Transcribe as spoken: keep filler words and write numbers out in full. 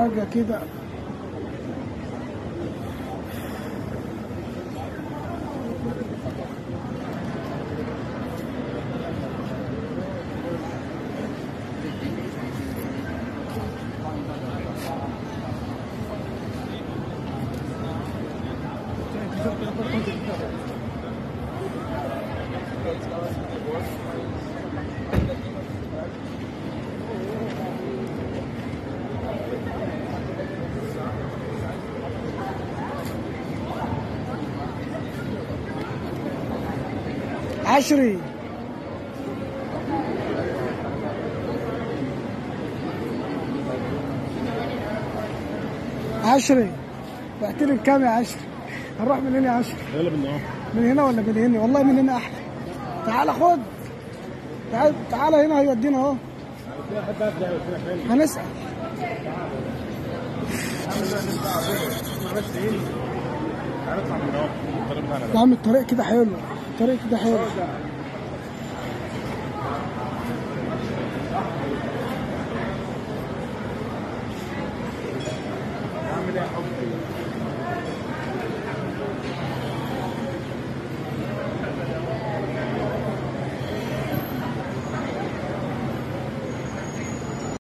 حاجة كده. عشري عشري بعتلي بكام يا عشري؟ هنروح من هنا يا عشري؟ يلا من هنا. من هنا ولا من هنا؟ والله من هنا احلى. تعال خد، تعال تعال هنا هيودينا اهو. هنسأل. يا عم الطريق كده حلو، الطريق كده حلو.